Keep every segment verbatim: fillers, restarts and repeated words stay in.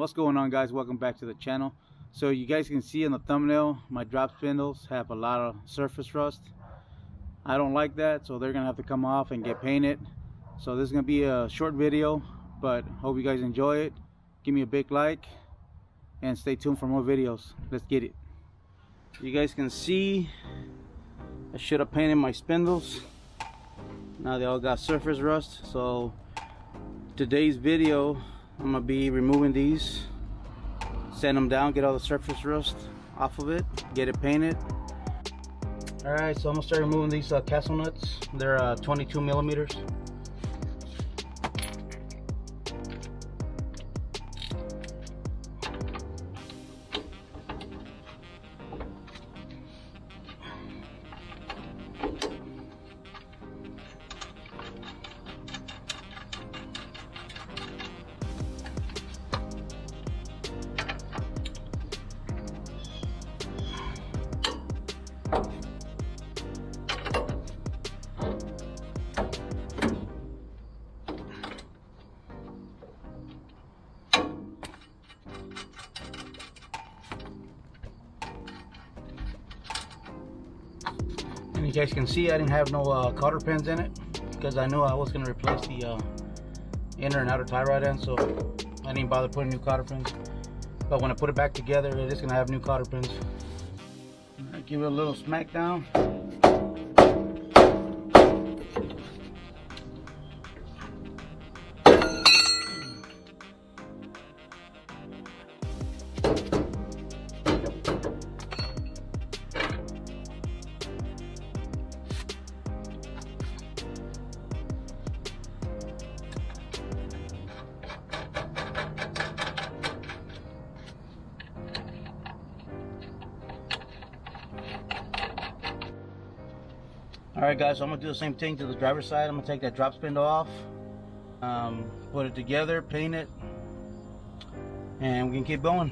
What's going on, guys? Welcome back to the channel. So you guys can see in the thumbnail my drop spindles have a lot of surface rust. I don't like that, so they're gonna have to come off and get painted. So this is gonna be a short video, but hope you guys enjoy it. Give me a big like and stay tuned for more videos. Let's get it. You guys can see I should have painted my spindles. Now they all got surface rust. So today's video, I'm gonna be removing these, sand them down, get all the surface rust off of it, get it painted. All right, so I'm gonna start removing these uh, castle nuts. They're uh, twenty-two millimeters. And you guys can see I didn't have no uh, cotter pins in it because I knew I was going to replace the uh, inner and outer tie rod end, so I didn't bother putting new cotter pins. But when I put it back together, it is going to have new cotter pins. Right, give it a little smack down. Alright guys, so I'm going to do the same thing to the driver's side. I'm going to take that drop spindle off, um, put it together, paint it, and we can keep going.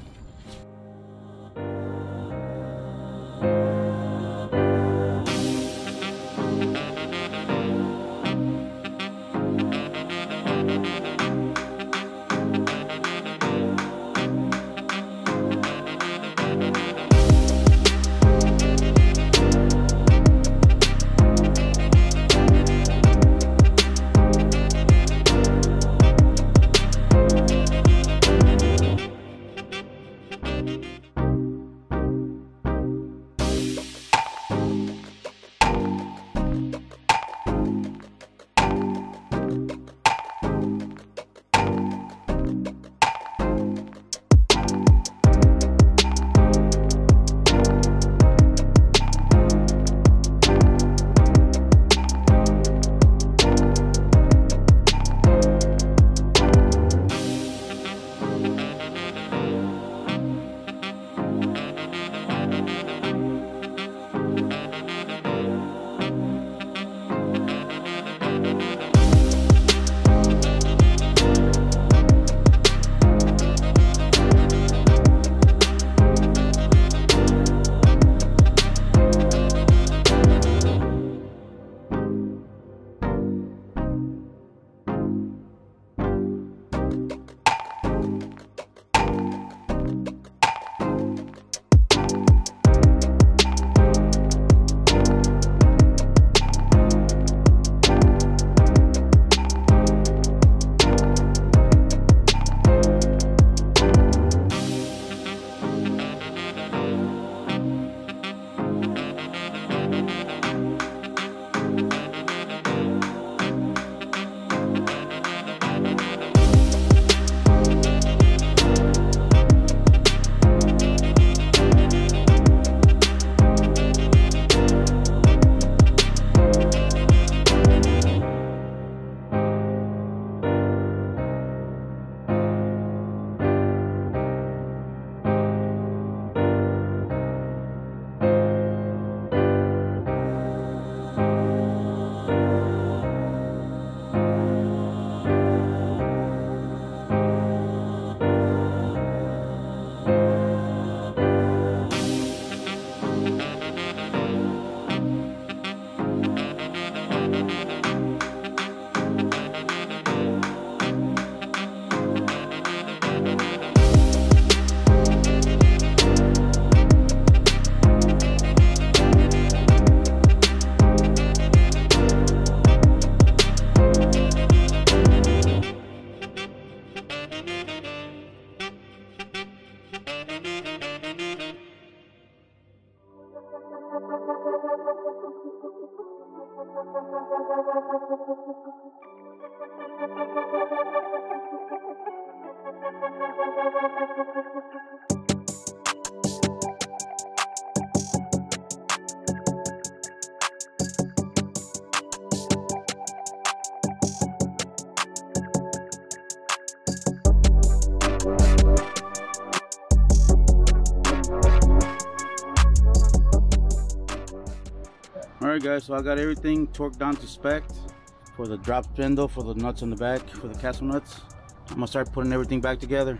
Alright guys, so I got everything torqued down to spec for the drop spindle, for the nuts on the back, for the castle nuts. I'm gonna start putting everything back together.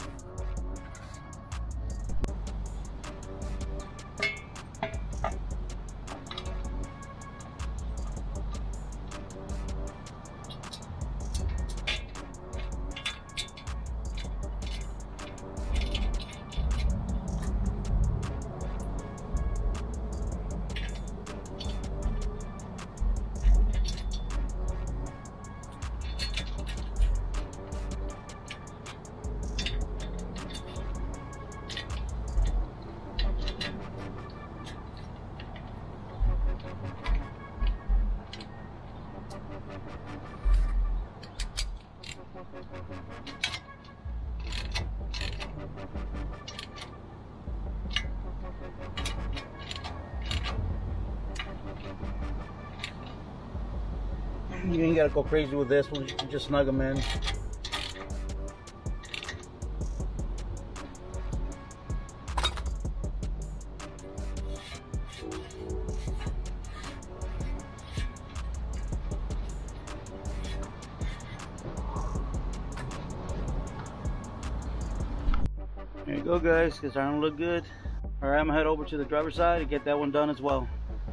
You ain't gotta go crazy with this one, just snug them in. There you go guys, because I don't look good. Alright, I'm gonna head over to the driver's side and get that one done as well.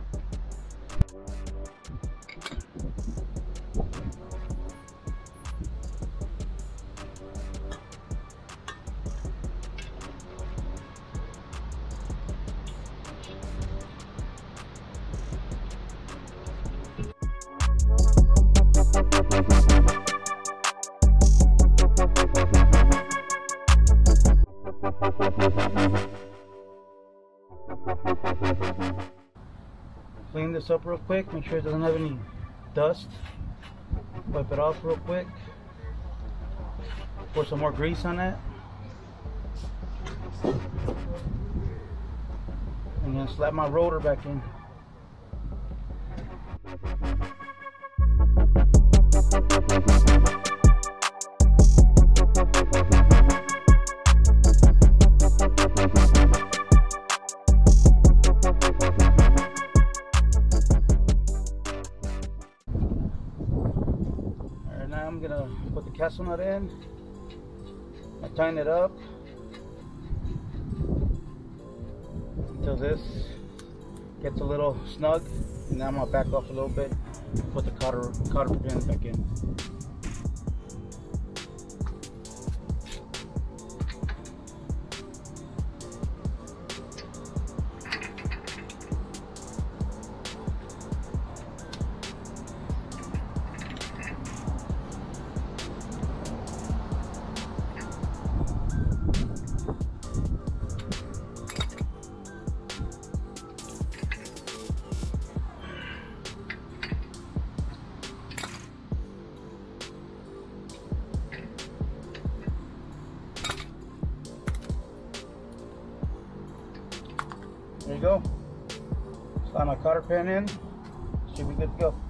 Clean this up real quick, make sure it doesn't have any dust. Wipe it off real quick. Pour some more grease on that. And then slap my rotor back in. I'm gonna put the castle nut in. I tighten it up until this gets a little snug, and now I'm gonna back off a little bit, put the cotter cotter pin back in. There you go. Slide my cotter pin in. Should be good to go.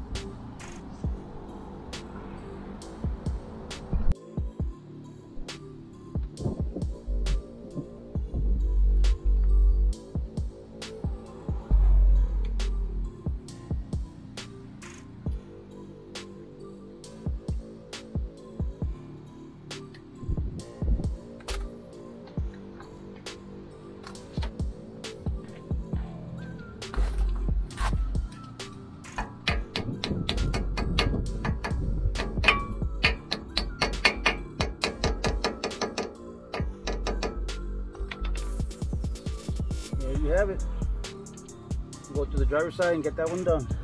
There you have it. Go to the driver's side and get that one done.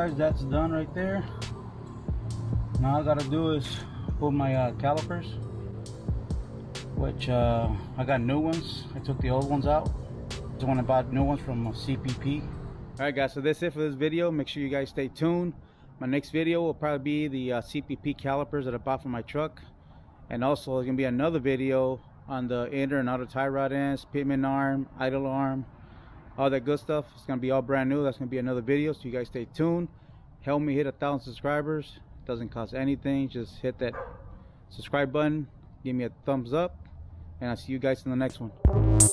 guys, that's done right there. Now all I gotta do is put my uh, calipers, which uh, I got new ones. I took the old ones out. So when I bought new ones from uh, C P P. Alright guys, so that's it for this video. Make sure you guys stay tuned. My next video will probably be the uh, C P P calipers that I bought for my truck. And also there's going to be another video on the inner and outer tie rod ends, pitman arm, idle arm, all that good stuff. It's going to be all brand new. That's going to be another video, so you guys stay tuned. Help me hit a thousand subscribers. It doesn't cost anything. Just hit that subscribe button, give me a thumbs up, and I'll see you guys in the next one.